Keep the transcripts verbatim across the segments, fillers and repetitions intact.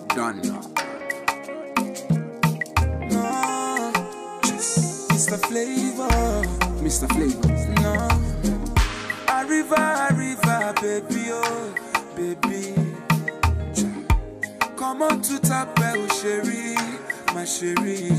Done. No, Mister Flavor, Mister Flavor. no. Arriva, arriva, baby, oh, baby. Come on to t'appelle chérie, ma chérie.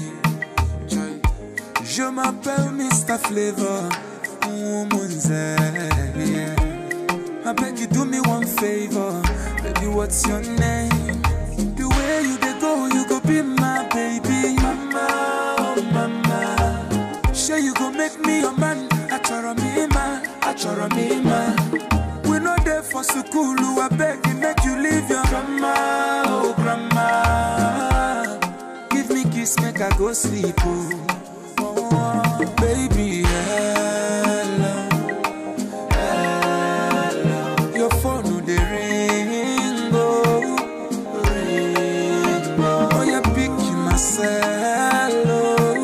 Je m'appelle Mister Flavor, woman's yeah. I beg you do me one favor, baby, what's your name? The way you dey go, you go be my baby. Mama, oh mama, sure you go make me your man. Achoro me ma, achoro me ma. We no there for school, I beg you make you leave your grandma, oh grandma. Give me kiss, make I go sleep, oh, oh baby, hello. Your phone no dey ring, oh, ring, oh. Oh, you pick myself, oh,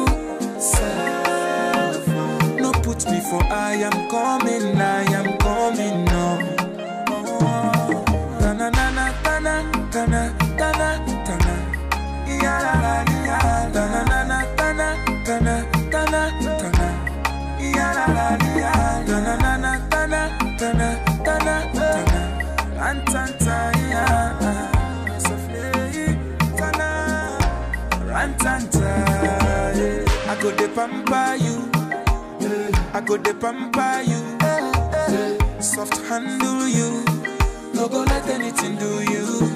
self. No put me for I am coming, I am coming, no. Oh, tana, tana, tana, tana, tana, tana. Ya la la ya, tana, tana, tana, tana, tana, tana. Ya la la ya, tana, tana, tana, tana. Tana, tana, rantanta, yeah. Softly, tana, rantanta, yeah. I go de pamper you, I go de pamper you, soft handle you, no go let anything do you.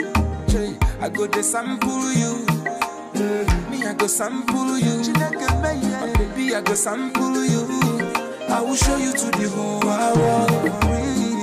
I go de sample you, me I go sample you, oh, baby I go sample you. I will show you to the whole world.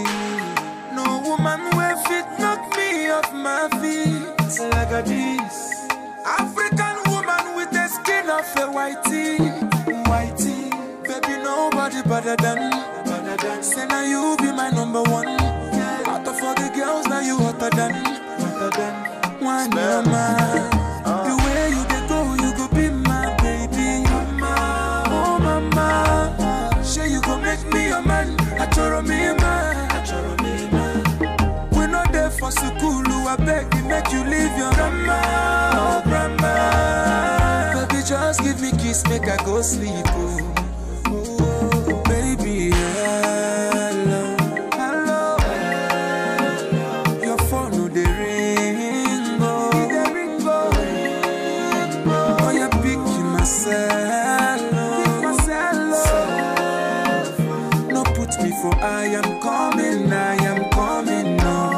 No woman will fit knock me off my feet like a this. African woman with the skin of a whitey, whitey. Baby, nobody better than, better than. Say now you be my number one. Yeah. Out of all the girls, now you hotter than, hotter than. One mama, uh. The way you dey go, you go be my baby. Mama, oh mama, sure you go make me your man. Achoro me man, achoro me man. We no there for school, I beg you make you leave your grandma, oh grandma. Baby, just give me kiss, make I go sleep, oh, oh baby, hello, hello, hello. Your phone no dey ring, oh, dey ring, oh, ring, oh. Oh, you pick myself, oh, myself, oh. No put me for I am coming, I am coming, no.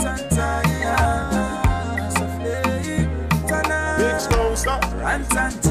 Big Stone, stop.